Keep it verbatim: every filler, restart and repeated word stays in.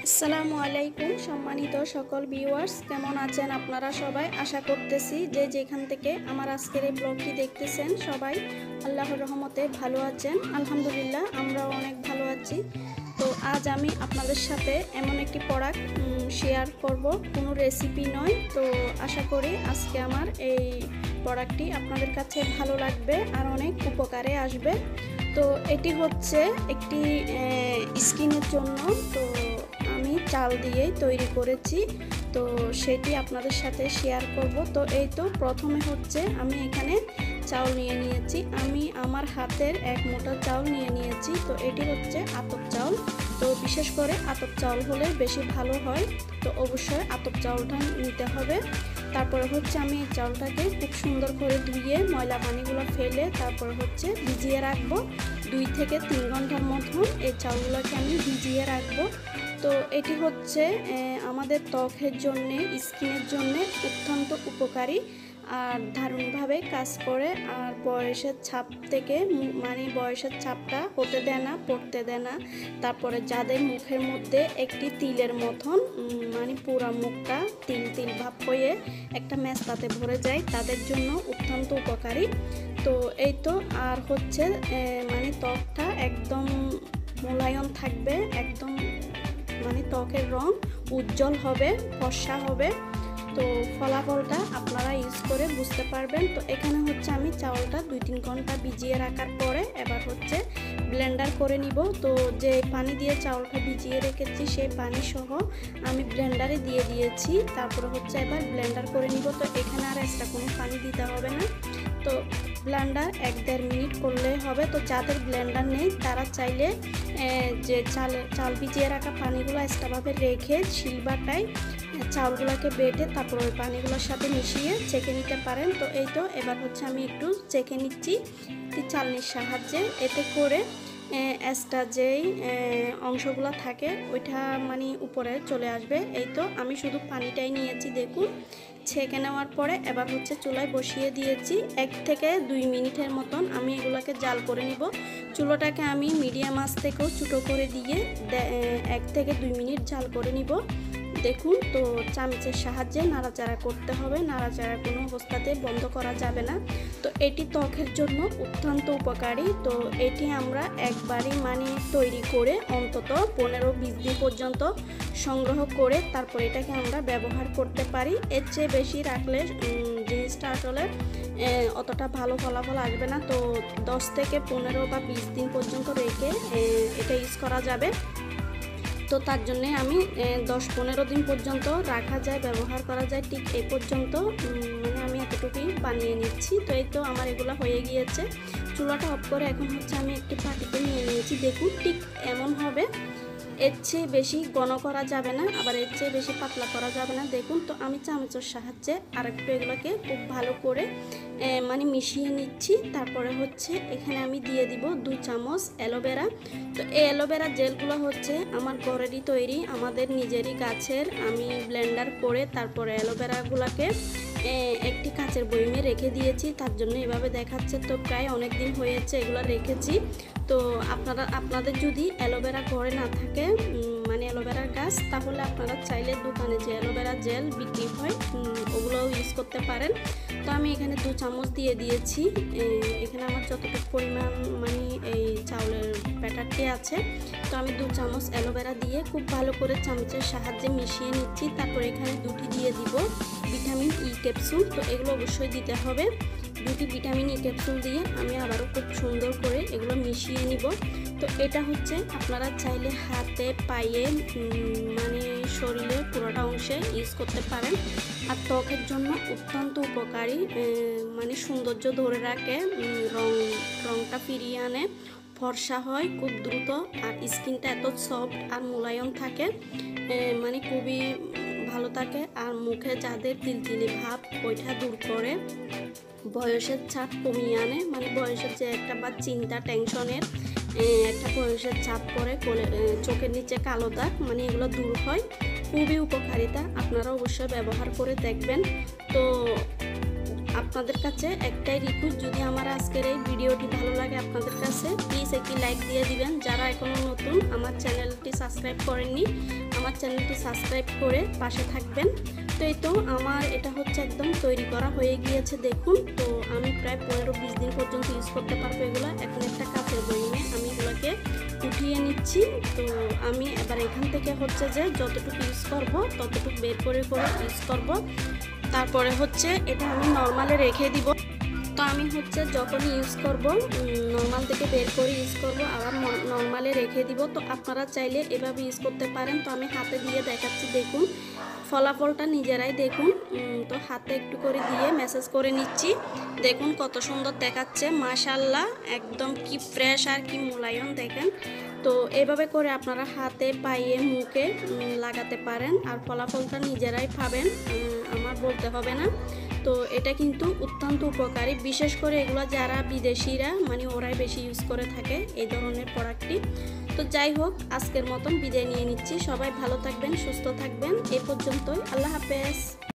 আসসালামু আলাইকুম সম্মানিত সকল ভিউয়ার্স, কেমন আছেন আপনারা সবাই? আশা করতেছি যে যেখান থেকে আমার আজকের এই ব্লগটি দেখতেছেন সবাই আল্লাহর রহমতে ভালো আছেন। আলহামদুলিল্লাহ, আমরাও অনেক ভালো আছি। তো আজ আমি আপনাদের সাথে এমন একটি প্রোডাক্ট শেয়ার করব, কোনো রেসিপি নয়। তো আশা করি আজকে আমার এই প্রোডাক্টটি আপনাদের কাছে ভালো লাগবে আর অনেক উপকারে আসবে। তো এটি হচ্ছে একটি স্কিনের জন্য, তো আমি চাল দিয়েই তৈরি করেছি, তো সেটি আপনাদের সাথে শেয়ার করব। তো এই তো প্রথমে হচ্ছে আমি এখানে চাউল নিয়ে নিয়েছি, আমি আমার হাতের এক মোটা চাউল নিয়ে নিয়েছি। তো এটি হচ্ছে আতপ চাউল, তো বিশেষ করে আতপ চাউল হলে বেশি ভালো হয়, তো অবশ্যই আতপ চাউলটা নিতে হবে। তারপরে হচ্ছে আমি এই চাউলটাকে খুব সুন্দর করে ধুয়ে ময়লা পানিগুলো ফেলে তারপরে হচ্ছে ভিজিয়ে রাখবো দুই থেকে তিন ঘন্টার মতন। এই চাউলগুলোকে আমি ভিজিয়ে রাখবো। তো এটি হচ্ছে আমাদের ত্বকের জন্যে, স্কিনের জন্যে অত্যন্ত উপকারী আর দারুণভাবে কাজ করে। আর বয়সের ছাপ থেকে মানে বয়সের ছাপটা হতে দেয় না, পড়তে দেয় না। তারপরে যাদের মুখের মধ্যে একটি তিলের মতন মানে পুরা মুখটা তিল তিল ভাব হয়ে একটা মেস্তাতে ভরে যায়, তাদের জন্য অত্যন্ত উপকারী। তো এই তো আর হচ্ছে মানে ত্বকটা একদম মোলায়েম থাকবে, একদম মানে ত্বকের রং উজ্জ্বল হবে, ফর্সা হবে। তো ফলাফলটা আপনারা ইউজ করে বুঝতে পারবেন। তো এখানে হচ্ছে আমি চাউলটা দুই তিন ঘন্টা ভিজিয়ে রাখার পরে এবার হচ্ছে ব্লেন্ডার করে নিব। তো যে পানি দিয়ে চাউলটা ভিজিয়ে রেখেছি সেই পানি সহ আমি ব্লেন্ডারে দিয়ে দিয়েছি। তারপরে হচ্ছে এবার ব্লেন্ডার করে নিব। তো এখানে আর এক্সট্রা কোনো পানি দিতে হবে না, তো ব্লেন্ডার এক দেড় মিনিট করলে হবে। তো যাদের ব্লেন্ডার নেই তারা চাইলে যে চাল চাল ভিজিয়ে রাখা পানিগুলো এক্সট্রাভাবে রেখে শিলবাটায় চাউলগুলোকে বেটে তারপর ওই পানিগুলোর সাথে মিশিয়ে চেকে নিতে পারেন। তো এই তো এবার হচ্ছে আমি একটু চেকে নিচ্ছি চালনির সাহায্যে, এতে করে এক্সট্রা যেই অংশগুলো থাকে ওইটা মানে উপরে চলে আসবে। এই তো আমি শুধু পানিটাই নিয়েছি, দেখুন ছেঁকে নেওয়ার পরে এবার হচ্ছে চুলায় বসিয়ে দিয়েছি। এক থেকে দুই মিনিটের মতন আমি এগুলোকে জাল করে নিব। চুলোটাকে আমি মিডিয়াম আঁচ থেকেও ছোটো করে দিয়ে এক থেকে দুই মিনিট জাল করে নিব। দেখুন, তো চামচের সাহায্যে নাড়াচাড়া করতে হবে, নাড়াচাড়া কোনো অবস্থাতে বন্ধ করা যাবে না। তো এটি ত্বকের জন্য অত্যন্ত উপকারী। তো এটি আমরা একবারই মানে তৈরি করে অন্তত পনেরো বিশ দিন পর্যন্ত সংগ্রহ করে তারপর এটাকে আমরা ব্যবহার করতে পারি। এর চেয়ে বেশি রাখলে জিনিসটা আসলে অতটা ভালো ফলাফল আসবে না। তো দশ থেকে পনেরো বা বিশ দিন পর্যন্ত রেখে এটা ইউজ করা যাবে। তো তার জন্যে আমি দশ পনেরো দিন পর্যন্ত রাখা যায়, ব্যবহার করা যায়, ঠিক এই পর্যন্ত মানে আমি এতটুকুই বানিয়ে নিচ্ছি। তো এই তো আমার এগুলো হয়ে গিয়েছে। চুলাটা অফ করে এখন হচ্ছে আমি একটি পাটিতে নিয়ে নিয়েছি। দেখুন ঠিক এমন হবে, এর চেয়ে বেশি ঘন করা যাবে না, আবার এর চেয়ে বেশি পাতলা করা যাবে না। দেখুন, তো আমি চামচের সাহায্যে আরেকটু এগুলোকে খুব ভালো করে মানে মিশিয়ে নিচ্ছি। তারপরে হচ্ছে এখানে আমি দিয়ে দিব দু চামচ অ্যালোভেরা। তো এই অ্যালোভেরা জেলগুলো হচ্ছে আমার ঘরেরই তৈরি, আমাদের নিজেরই গাছের। আমি ব্লেন্ডার করে তারপরে অ্যালোভেরাগুলোকে একটি কাচের বয়মে রেখে দিয়েছি, তার জন্য এভাবে দেখাচ্ছে। তো প্রায় অনেক দিন হয়েছে এগুলো রেখেছি। তো আপনারা আপনাদের যদি অ্যালোভেরা ঘরে না থাকে মানে অ্যালোভেরার গাছ, তাহলে আপনারা চাইলে দোকানে যে অ্যালোভেরা জেল বিক্রি হয় ওগুলোও ইউজ করতে পারেন। তো আমি এখানে দু চামচ দিয়ে দিয়েছি। এখানে আমার যতটুকু পরিমাণ মানে এই চাউলের ব্যাটারটি আছে, তো আমি দু চামচ অ্যালোভেরা দিয়ে খুব ভালো করে চামচের সাহায্যে মিশিয়ে নিচ্ছি। তারপর এখানে দুটি দিয়ে দিব ভিটামিন ই ক্যাপসুল। তো এগুলো অবশ্যই দিতে হবে। দুটি ভিটামিন ই ক্যাপসুল দিয়ে আমি আবারও খুব সুন্দর করে এগুলো মিশিয়ে নিব। তো এটা হচ্ছে আপনারা চাইলে হাতে, পায়ে মানে শরীরের পুরোটা অংশে ইউজ করতে পারেন। আর ত্বকের জন্য অত্যন্ত উপকারী, মানে সৌন্দর্য ধরে রাখে, রং রংটা ফিরিয়ে আনে, ফর্সা হয় খুব দ্রুত, আর স্কিনটা এত সফট আর মোলায়েম থাকে, মানে খুবই ভালো থাকে। আর মুখে যাদের তিলতিলি ভাব ওইটা দূর করে, বয়সের ছাপ কমিয়ে আনে, মানে বয়সের যে একটা বা চিন্তা টেনশনের একটা বয়সের ছাপ পরে চোখের নিচে কালো দাগ, মানে এগুলো দূর হয়। খুবই উপকারিতা, আপনারা অবশ্যই ব্যবহার করে দেখবেন। তো আপনাদের কাছে একটাই রিকোয়েস্ট, যদি আমার আজকের এই ভিডিওটি ভালো লাগে আপনাদের কাছে, প্লিজ প্লিজ একটি লাইক দিয়ে দিবেন। যারা এখনও নতুন আমার চ্যানেলটি সাবস্ক্রাইব করেননি, আমার চ্যানেলটি সাবস্ক্রাইব করে পাশে থাকবেন। তো এই তো আমার এটা হচ্ছে একদম তৈরি করা হয়ে গিয়েছে দেখুন। তো আমি প্রায় পনেরো বিশ দিন পর্যন্ত ইউজ করতে পারবো এগুলো। এখন একটা কাপের বইমে আমি এগুলোকে উঠিয়ে নিচ্ছি। তো আমি এবার এখান থেকে হচ্ছে যে যতটুকু ইউজ করব ততটুকু বের করে করে ইউজ করব। তারপরে হচ্ছে এটা আমি নর্মালে রেখে দিব। তো আমি হচ্ছে যখন ইউজ করব নর্মাল থেকে বের করে ইউজ করব, আবার নর্মালে রেখে দিব। তো আপনারা চাইলে এভাবে ইউজ করতে পারেন। তো আমি হাতে দিয়ে দেখাচ্ছি, দেখুন ফলাফলটা নিজেরাই দেখুন। তো হাতে একটু করে দিয়ে মেসেজ করে নিচ্ছি, দেখুন কত সুন্দর দেখাচ্ছে, মাশাআল্লাহ একদম কি ফ্রেশ আর কি মোলায়েম দেখেন। তো এভাবে করে আপনারা হাতে পায়ে মুখে লাগাতে পারেন আর ফলাফলটা নিজেরাই পাবেন, আমার বলতে হবে না। তো এটা কিন্তু অত্যন্ত উপকারী, বিশেষ করে এগুলো যারা বিদেশিরা মানে ওরাই বেশি ইউজ করে থাকে এই ধরনের প্রোডাক্টটি। তো যাই হোক, আজকের মতন বিদায় নিয়ে নিচ্ছি। সবাই ভালো থাকবেন, সুস্থ থাকবেন। এই পর্যন্তই, আল্লাহ হাফেজ।